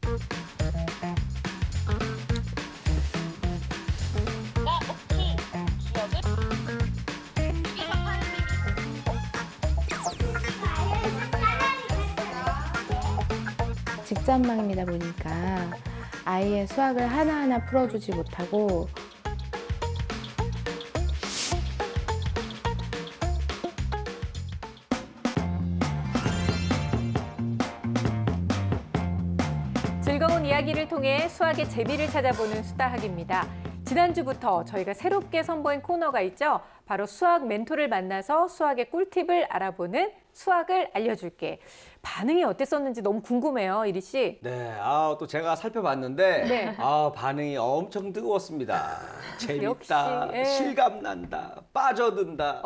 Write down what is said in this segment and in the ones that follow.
직전망입니다 보니까 아이의 수학을 하나하나 풀어주지 못하고 즐거운 이야기를 통해 수학의 재미를 찾아보는 수다학입니다. 지난주부터 저희가 새롭게 선보인 코너가 있죠. 바로 수학 멘토를 만나서 수학의 꿀팁을 알아보는 수학을 알려줄게. 반응이 어땠었는지 너무 궁금해요, 이리 씨. 네, 또 제가 살펴봤는데 네. 반응이 엄청 뜨거웠습니다. 재밌다, 역시, 예. 실감난다, 빠져든다.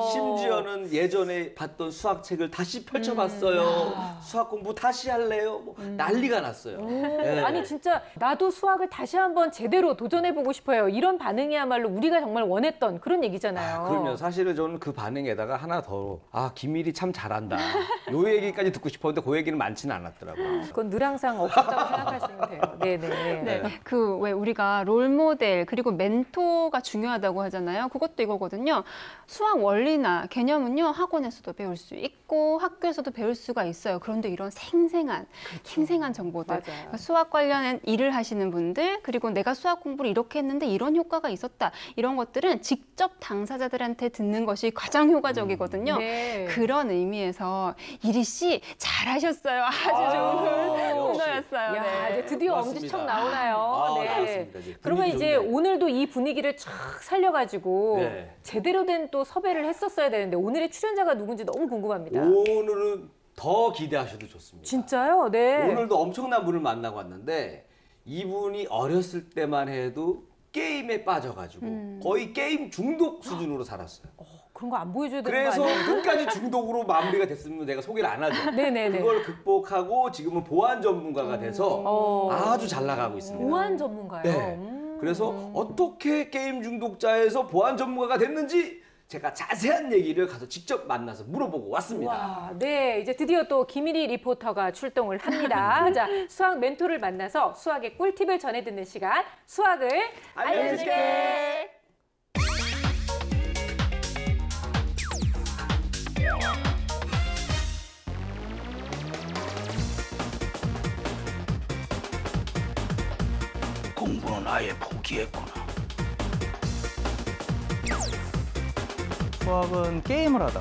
심지어는 예전에 봤던 수학책을 다시 펼쳐봤어요. 수학 공부 다시 할래요? 뭐 난리가 났어요. 네. 아니 진짜 나도 수학을 다시 한번 제대로 도전해보고 싶어요. 이런 반응이야말로 우리가 정말 원했던 그런 얘기잖아요. 그럼요. 사실은 저는 그 반응에다가 하나 더, 김일이 참 잘한다. 요 얘기까지 듣고 싶었는데 그 얘기는 많지는 않았더라고요. 그건 늘 항상 없었다고 생각하시면 돼요. 네네. 네, 그 왜 우리가 롤 모델 그리고 멘토가 중요하다고 하잖아요. 그것도 이거거든요. 수학 원리나 개념은요 학원에서도 배울 수 있고 학교에서도 배울 수가 있어요. 그런데 이런 생생한 정보들, 맞아요. 그러니까 수학 관련 일을 하시는 분들 그리고 내가 수학 공부를 이렇게 했는데 이런 효과가 있었다. 이런 것들은 직접 당사자들한테 듣는 것이 가장 효과적이거든요. 네. 그런 의미에서 이리 씨 잘하셨어요. 아주 좋은 코너였어요. 야, 네. 이제 드디어 맞습니다. 엄지척 나오나요? 네. 그렇습니다. 이제 그러면 분위기 이제 좋네. 오늘도 이 분위기를 쫙 살려가지고 네. 제대로 된 또 섭외를 했었어야 되는데 오늘의 출연자가 누군지 너무 궁금합니다. 오늘은 더 기대하셔도 좋습니다. 진짜요? 네. 오늘도 엄청난 분을 만나고 왔는데 이분이 어렸을 때만 해도 게임에 빠져가지고 거의 게임 중독 수준으로 살았어요. 그런 거 안 보여줘야 되는 그래서 거 아니에요? 끝까지 중독으로 마무리가 됐으면 내가 소개를 안 하죠. 네네네. 그걸 극복하고 지금은 보안 전문가가 돼서 아주 잘 나가고 있습니다. 보안 전문가요? 네. 그래서 어떻게 게임 중독자에서 보안 전문가가 됐는지 제가 자세한 얘기를 가서 직접 만나서 물어보고 왔습니다. 와, 네, 이제 드디어 또 김일희 리포터가 출동을 합니다. 자, 수학 멘토를 만나서 수학의 꿀팁을 전해 듣는 시간, 수학을 알려줄게. 공부는 아예 포기했구나. 수학은 게임을 하다가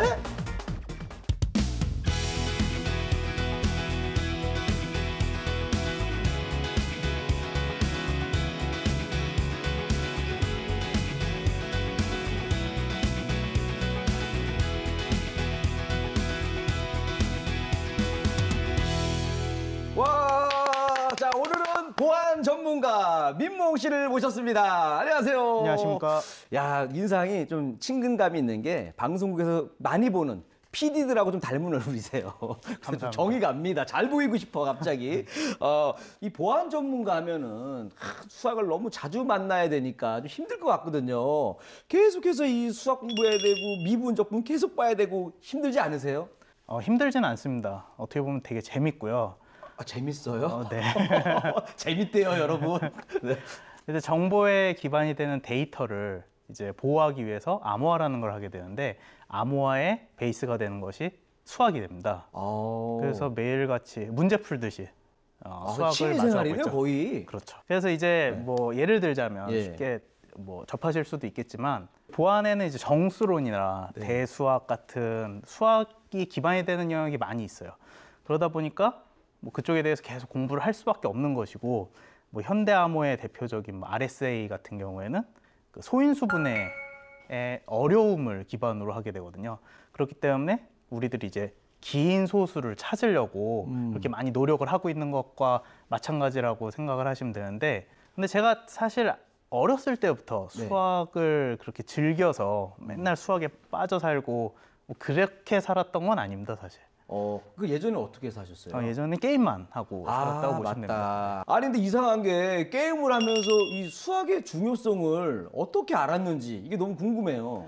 와, 자 오늘은 보안 전문가 민몽 씨를 모셨습니다. 안녕하세요. 안녕하십니까. 야, 인상이 좀 친근감이 있는 게 방송국에서 많이 보는 PD들하고 좀 닮은 얼굴이세요. 그래서 좀 정이 갑니다. 잘 보이고 싶어 갑자기. 이 보안 전문가 하면은 수학을 너무 자주 만나야 되니까 좀 힘들 것 같거든요. 계속해서 이 수학 공부해야 되고 미분 적분 계속 봐야 되고 힘들지 않으세요? 힘들지는 않습니다. 어떻게 보면 되게 재밌고요. 재밌어요? 네. 재밌대요, 여러분. 네. 이제 정보에 기반이 되는 데이터를 이제 보호하기 위해서 암호화라는 걸 하게 되는데 암호화의 베이스가 되는 것이 수학이 됩니다. 그래서 매일같이 문제 풀듯이 수학을 취미생활이네요, 마주하고 있죠. 거의. 그렇죠. 그래서 이제 뭐 예를 들자면 예. 쉽게 뭐 접하실 수도 있겠지만 보안에는 이제 정수론이나 네. 대수학 같은 수학이 기반이 되는 영역이 많이 있어요. 그러다 보니까 뭐 그쪽에 대해서 계속 공부를 할 수밖에 없는 것이고 뭐 현대암호의 대표적인 뭐 RSA 같은 경우에는 그 소인수분해의 어려움을 기반으로 하게 되거든요. 그렇기 때문에 우리들이 이제 긴 소수를 찾으려고 그렇게 많이 노력을 하고 있는 것과 마찬가지라고 생각을 하시면 되는데 근데 제가 사실 어렸을 때부터 네. 수학을 그렇게 즐겨서 맨날 수학에 빠져 살고 뭐 그렇게 살았던 건 아닙니다, 사실. 그 예전에 어떻게 사셨어요? 예전에 게임만 하고 살았다고 보시면 됩니다. 아니 근데 이상한 게 게임을 하면서 이 수학의 중요성을 어떻게 알았는지 이게 너무 궁금해요.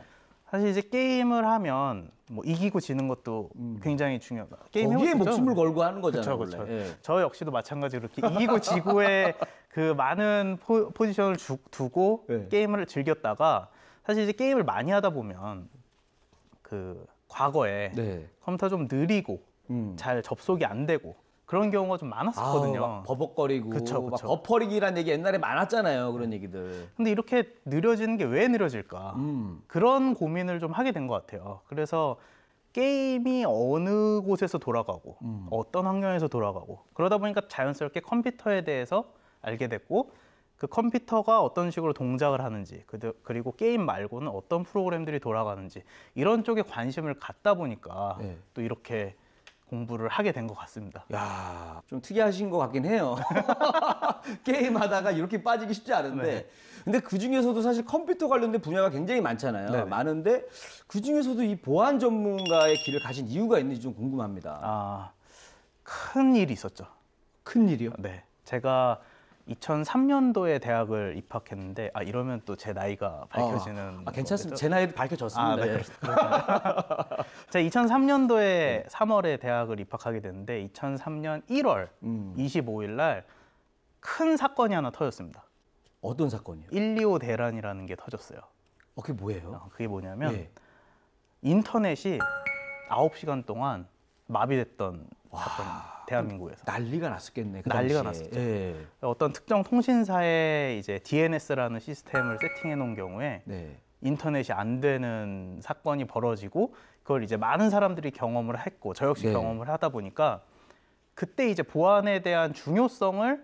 사실 이제 게임을 하면 뭐 이기고 지는 것도 굉장히 중요하다. 게임 거기에 해봤죠? 목숨을 걸고 하는 거잖아요. 그쵸, 그쵸. 원래. 예. 저 역시도 마찬가지로 이렇게 이기고 지고의 그 많은 포지션을 두고 네. 게임을 즐겼다가 사실 이제 게임을 많이 하다 보면 그 과거에 네. 컴퓨터 좀 느리고 잘 접속이 안 되고 그런 경우가 좀 많았었거든요. 막 버벅거리고 그쵸, 막 그쵸. 버퍼링이라는 얘기 옛날에 많았잖아요. 그런 얘기들. 근데 이렇게 느려지는 게 왜 느려질까? 그런 고민을 좀 하게 된 것 같아요. 그래서 게임이 어느 곳에서 돌아가고 어떤 환경에서 돌아가고 그러다 보니까 자연스럽게 컴퓨터에 대해서 알게 됐고 그 컴퓨터가 어떤 식으로 동작을 하는지 그리고 게임 말고는 어떤 프로그램들이 돌아가는지 이런 쪽에 관심을 갖다 보니까 네. 또 이렇게 공부를 하게 된 것 같습니다. 야, 좀 특이하신 것 같긴 해요. 게임하다가 이렇게 빠지기 쉽지 않은데. 네. 근데 그 중에서도 사실 컴퓨터 관련된 분야가 굉장히 많잖아요. 네네. 많은데 그 중에서도 이 보안 전문가의 길을 가신 이유가 있는지 좀 궁금합니다. 큰 일이 있었죠. 큰 일이요? 네, 제가 2003년도에 대학을 입학했는데 이러면 또 제 나이가 밝혀지는 괜찮습니다. 거겠죠? 제 나이도 밝혀졌습니다. 네, 예. 그렇습니다. 제가 2003년도에 3월에 대학을 입학하게 됐는데 2003년 1월 25일 날 큰 사건이 하나 터졌습니다. 어떤 사건이요? 125 대란이라는 게 터졌어요. 그게 뭐예요? 그게 뭐냐면 예. 인터넷이 9시간 동안 마비됐던 사건입니다. 대한민국에서. 난리가 났었겠네. 그 난리가 당시에. 났었죠. 예. 어떤 특정 통신사에 이제 DNS라는 시스템을 세팅해 놓은 경우에 네. 인터넷이 안 되는 사건이 벌어지고 그걸 이제 많은 사람들이 경험을 했고 저 역시 네. 경험을 하다 보니까 그때 이제 보안에 대한 중요성을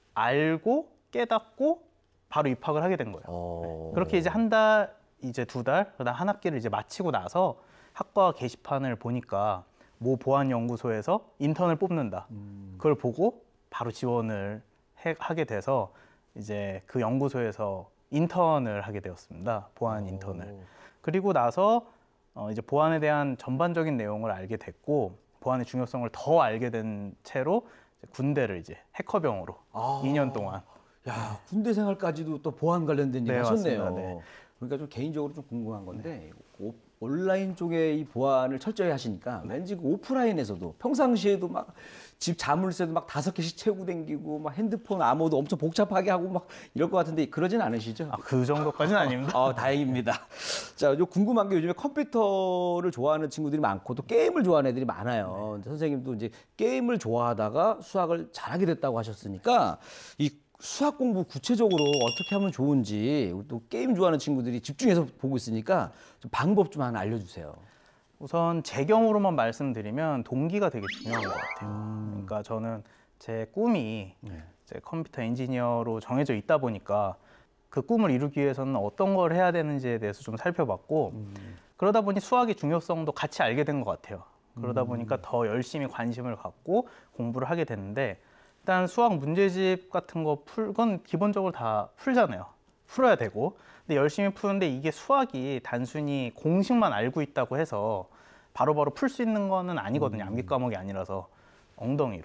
알고 깨닫고 바로 입학을 하게 된 거예요. 그렇게 이제 한 달, 이제 2달, 그다음 한 학기를 이제 마치고 나서 학과 게시판을 보니까 모 보안연구소에서 인턴을 뽑는다. 그걸 보고 바로 지원을 하게 돼서 이제 그 연구소에서 인턴을 하게 되었습니다. 보안 인턴을. 그리고 나서 이제 보안에 대한 전반적인 내용을 알게 됐고 보안의 중요성을 더 알게 된 채로 이제 군대를 이제 해커병으로 2년 동안. 야, 군대 생활까지도 또 보안 관련된 일 네, 하셨네요. 맞습니다. 네. 그러니까 좀 개인적으로 좀 궁금한 건데 온라인 쪽에 이 보안을 철저히 하시니까 왠지 그 오프라인에서도 평상시에도 막 집 자물쇠도 막 5개씩 채우고 다니고 막 핸드폰 암호도 엄청 복잡하게 하고 막 이럴 것 같은데 그러진 않으시죠? 그 정도까지는 아닙니다. 다행입니다. 자, 요 궁금한 게 요즘에 컴퓨터를 좋아하는 친구들이 많고 또 게임을 좋아하는 애들이 많아요. 근데 선생님도 이제 게임을 좋아하다가 수학을 잘하게 됐다고 하셨으니까 이 수학 공부 구체적으로 어떻게 하면 좋은지 또 게임 좋아하는 친구들이 집중해서 보고 있으니까 좀 방법 좀 하나 알려주세요. 우선 제 경우로만 말씀드리면 동기가 되게 중요한 것 같아요. 그러니까 저는 제 꿈이 이제 컴퓨터 엔지니어로 정해져 있다 보니까 그 꿈을 이루기 위해서는 어떤 걸 해야 되는지에 대해서 좀 살펴봤고 그러다 보니 수학의 중요성도 같이 알게 된 것 같아요. 그러다 보니까 더 열심히 관심을 갖고 공부를 하게 됐는데 일단 수학 문제집 같은 거 그건 기본적으로 다 풀잖아요. 풀어야 되고. 근데 열심히 푸는데 이게 수학이 단순히 공식만 알고 있다고 해서 바로바로 풀 수 있는 거는 아니거든요. 암기 과목이 아니라서 엉덩이로.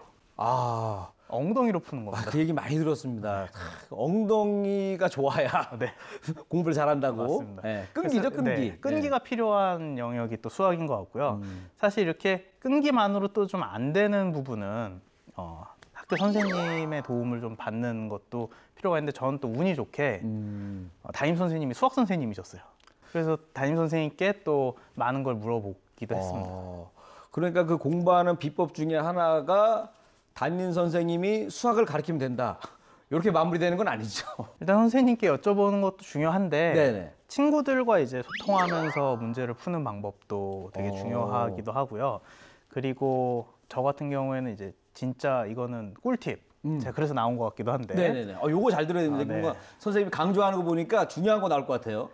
엉덩이로 푸는 겁니다. 그 얘기 많이 들었습니다. 엉덩이가 좋아야 네. 공부를 잘한다고. 맞습니다. 네, 끈기죠, 그래서, 끈기. 네, 끈기가 필요한 영역이 또 수학인 것 같고요. 사실 이렇게 끈기만으로 또 좀 안 되는 부분은 학교 선생님의 도움을 좀 받는 것도 필요가 있는데 저는 또 운이 좋게 담임 선생님이 수학 선생님이셨어요. 그래서 담임 선생님께 또 많은 걸 물어보기도 했습니다. 그러니까 그 공부하는 비법 중에 하나가 담임 선생님이 수학을 가르치면 된다. 이렇게 마무리되는 건 아니죠. 일단 선생님께 여쭤보는 것도 중요한데 네네. 친구들과 이제 소통하면서 문제를 푸는 방법도 되게 중요하기도 하고요. 그리고 저 같은 경우에는 이제 진짜 이거는 꿀팁. 제가 그래서 나온 것 같기도 한데. 네네네. 요거 잘 들어야 되는데 네. 뭔가 선생님이 강조하는 거 보니까 중요한 거 나올 것 같아요.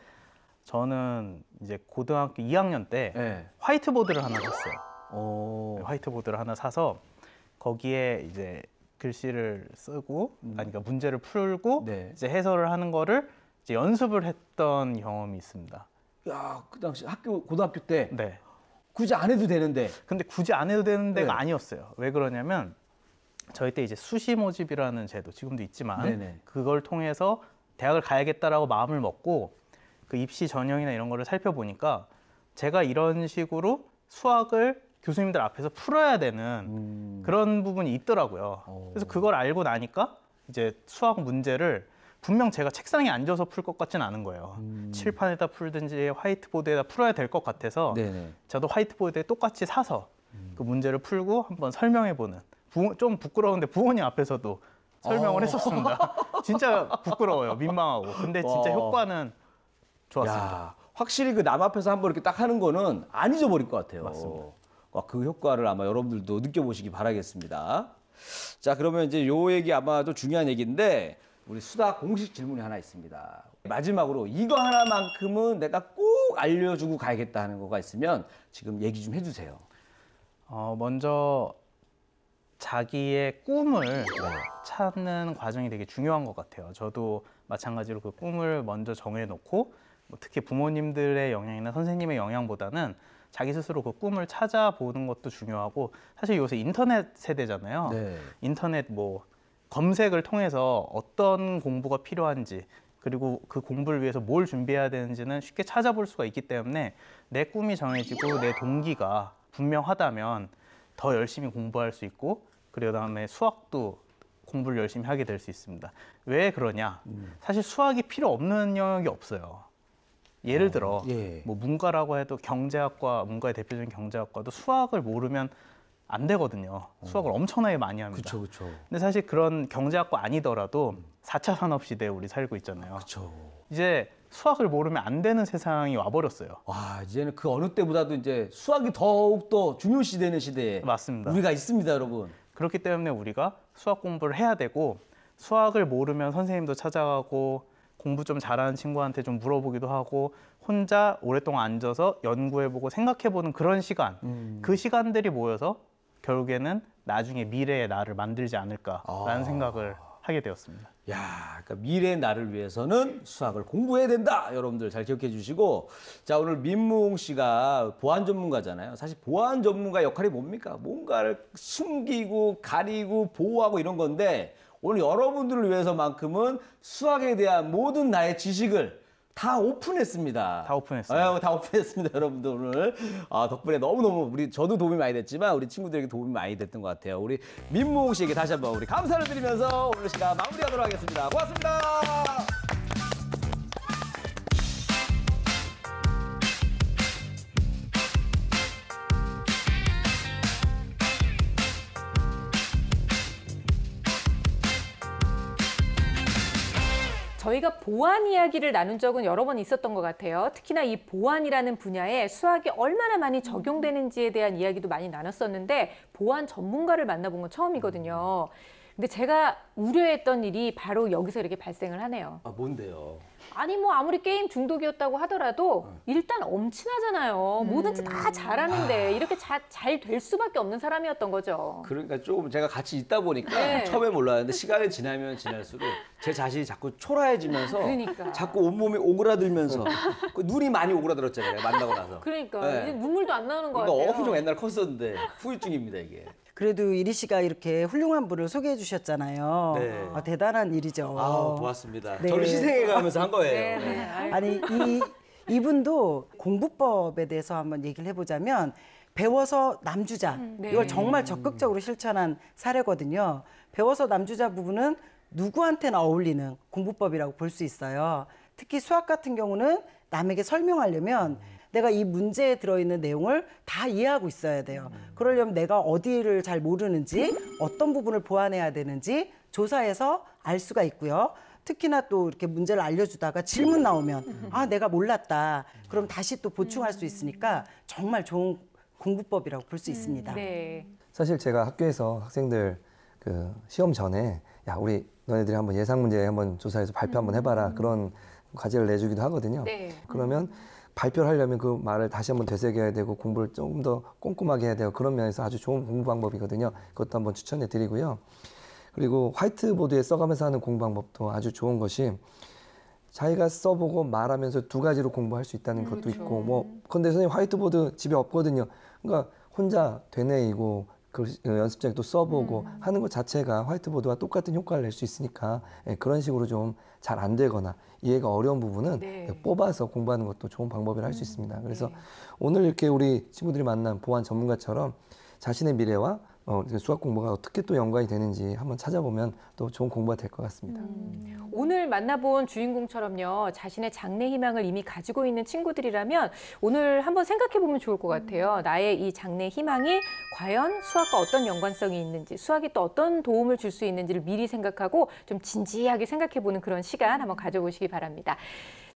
저는 이제 고등학교 2학년 때 네. 화이트보드를 하나 샀어요. 화이트보드를 하나 사서 거기에 이제 글씨를 쓰고, 그러니까 문제를 풀고 네. 이제 해설을 하는 거를 이제 연습을 했던 경험이 있습니다. 야, 그 당시 고등학교 때 네. 굳이 안 해도 되는데. 근데 굳이 안 해도 되는 데가 네. 아니었어요. 왜 그러냐면 저희 때 이제 수시 모집이라는 제도 지금도 있지만 네네. 그걸 통해서 대학을 가야겠다라고 마음을 먹고 그 입시 전형이나 이런 거를 살펴보니까 제가 이런 식으로 수학을 교수님들 앞에서 풀어야 되는 그런 부분이 있더라고요. 그래서 그걸 알고 나니까 이제 수학 문제를 분명 제가 책상에 앉아서 풀 것 같진 않은 거예요. 칠판에다 풀든지 화이트보드에다 풀어야 될 것 같아서 네네. 저도 화이트보드에 똑같이 사서 그 문제를 풀고 한번 설명해보는, 좀 부끄러운데 부모님 앞에서도 설명을 했었습니다. 진짜 부끄러워요. 민망하고. 근데 진짜 와. 효과는 좋았습니다. 야, 확실히 그 남 앞에서 한번 이렇게 딱 하는 거는 안 잊어버릴 것 같아요. 맞습니다. 그 효과를 아마 여러분들도 느껴보시기 바라겠습니다. 자, 그러면 이제 요 얘기 아마도 중요한 얘기인데 우리 수다 공식 질문이 하나 있습니다. 마지막으로 이거 하나만큼은 내가 꼭 알려주고 가야겠다 하는 거가 있으면 지금 얘기 좀 해주세요. 먼저 자기의 꿈을 찾는 과정이 되게 중요한 것 같아요. 저도 마찬가지로 그 꿈을 먼저 정해놓고 특히 부모님들의 영향이나 선생님의 영향보다는 자기 스스로 그 꿈을 찾아보는 것도 중요하고, 사실 요새 인터넷 세대잖아요. 네. 인터넷 뭐 검색을 통해서 어떤 공부가 필요한지, 그리고 그 공부를 위해서 뭘 준비해야 되는지는 쉽게 찾아볼 수가 있기 때문에 내 꿈이 정해지고 내 동기가 분명하다면 더 열심히 공부할 수 있고, 그리고 그다음에 수학도 공부를 열심히 하게 될 수 있습니다. 왜 그러냐? 사실 수학이 필요 없는 영역이 없어요. 예를 들어 예. 뭐 문과라고 해도 경제학과, 문과의 대표적인 경제학과도 수학을 모르면 안 되거든요. 수학을 엄청나게 많이 합니다. 그쵸, 그쵸. 근데 사실 그런 경제학과 아니더라도 4차 산업시대에 우리 살고 있잖아요. 그쵸. 이제 수학을 모르면 안 되는 세상이 와버렸어요. 와, 이제는 그 어느 때보다도 이제 수학이 더욱더 중요시되는 시대에 맞습니다. 우리가 있습니다, 여러분. 그렇기 때문에 우리가 수학 공부를 해야 되고, 수학을 모르면 선생님도 찾아가고 공부 좀 잘하는 친구한테 좀 물어보기도 하고 혼자 오랫동안 앉아서 연구해보고 생각해보는 그런 시간, 그 시간들이 모여서 결국에는 나중에 미래의 나를 만들지 않을까라는 생각을 하게 되었습니다. 야, 그러니까 미래의 나를 위해서는 수학을 공부해야 된다. 여러분들 잘 기억해 주시고, 자, 오늘 민무홍 씨가 보안 전문가잖아요. 사실 보안 전문가 역할이 뭡니까? 뭔가를 숨기고 가리고 보호하고 이런 건데, 오늘 여러분들을 위해서만큼은 수학에 대한 모든 나의 지식을 다 오픈했습니다. 다 오픈했어요. 다 오픈했습니다, 여러분들 오늘. 덕분에 너무너무 저도 도움이 많이 됐지만 우리 친구들에게 도움이 많이 됐던 것 같아요. 우리 민무홍 씨에게 다시 한번 우리 감사를 드리면서 오늘 시간 마무리하도록 하겠습니다. 고맙습니다. 저희가 보안 이야기를 나눈 적은 여러 번 있었던 것 같아요. 특히나 이 보안이라는 분야에 수학이 얼마나 많이 적용되는지에 대한 이야기도 많이 나눴었는데 보안 전문가를 만나본 건 처음이거든요. 근데 제가 우려했던 일이 바로 여기서 이렇게 발생을 하네요. 뭔데요? 아니 뭐 아무리 게임 중독이었다고 하더라도 일단 엄친하잖아요. 뭐든지 다 잘하는데 이렇게 잘 될 수밖에 없는 사람이었던 거죠. 그러니까 조금 제가 같이 있다 보니까 네. 처음에 몰랐는데 시간이 지나면 지날수록 제 자신이 자꾸 초라해지면서 그러니까. 자꾸 온몸이 오그라들면서 그 눈이 많이 오그라들었잖아요. 만나고 나서. 그러니까 네. 이제 눈물도 안 나오는 것 그러니까 같아요. 엄청 옛날 컸었는데 후유증입니다, 이게. 그래도 이리 씨가 이렇게 훌륭한 분을 소개해 주셨잖아요. 네. 대단한 일이죠. 고맙습니다. 네. 저를 희생해가면서 한 거예요. 네, 네. 아이고. 아니 이분도 공부법에 대해서 한번 얘기를 해보자면 배워서 남주자 네. 이걸 정말 적극적으로 실천한 사례거든요. 배워서 남주자 부분은 누구한테나 어울리는 공부법이라고 볼 수 있어요. 특히 수학 같은 경우는 남에게 설명하려면 내가 이 문제에 들어있는 내용을 다 이해하고 있어야 돼요. 그러려면 내가 어디를 잘 모르는지 어떤 부분을 보완해야 되는지 조사해서 알 수가 있고요. 특히나 또 이렇게 문제를 알려주다가 질문 나오면 내가 몰랐다. 그럼 다시 또 보충할 수 있으니까 정말 좋은 공부법이라고 볼 수 있습니다. 네. 사실 제가 학교에서 학생들 그 시험 전에 야 우리 너네들이 한번 예상 문제 한번 조사해서 발표 한번 해봐라 그런 과제를 내주기도 하거든요. 네. 그러면 발표를 하려면 그 말을 다시 한번 되새겨야 되고 공부를 조금 더 꼼꼼하게 해야 되고 그런 면에서 아주 좋은 공부 방법이거든요. 그것도 한번 추천해 드리고요. 그리고 화이트보드에 써가면서 하는 공부 방법도 아주 좋은 것이 자기가 써보고 말하면서 두 가지로 공부할 수 있다는 것도 있고 근데 선생님 화이트보드 집에 없거든요. 그러니까 혼자 되뇌이고 그 연습장에 또 써보고 하는 것 자체가 화이트보드와 똑같은 효과를 낼 수 있으니까 예, 그런 식으로 좀 잘 안 되거나 이해가 어려운 부분은 네. 뽑아서 공부하는 것도 좋은 방법이라 할 수 있습니다. 그래서 오늘 이렇게 우리 친구들이 만난 보안 전문가처럼 자신의 미래와 수학 공부가 어떻게 또 연관이 되는지 한번 찾아보면 또 좋은 공부가 될 것 같습니다. 오늘 만나본 주인공처럼요, 자신의 장래 희망을 이미 가지고 있는 친구들이라면 오늘 한번 생각해 보면 좋을 것 같아요. 나의 이 장래 희망이 과연 수학과 어떤 연관성이 있는지, 수학이 또 어떤 도움을 줄 수 있는지를 미리 생각하고 좀 진지하게 생각해 보는 그런 시간 한번 가져보시기 바랍니다.